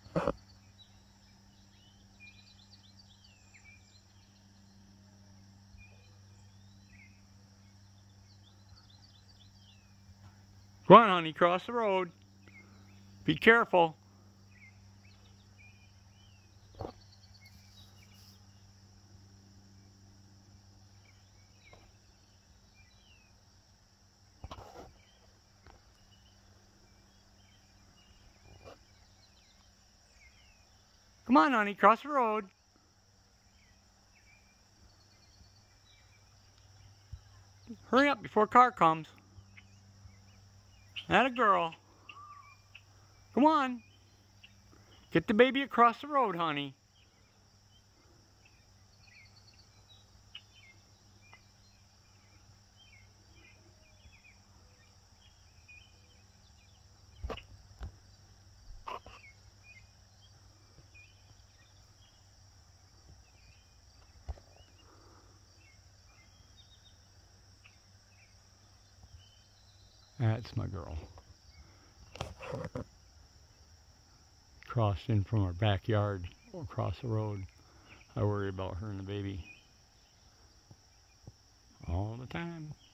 Go on, honey, cross the road. Be careful. Come on, honey, cross the road. Hurry up before a car comes. Atta girl. Come on. Get the baby across the road, honey. That's my girl. Crossed in from our backyard across the road. I worry about her and the baby all the time.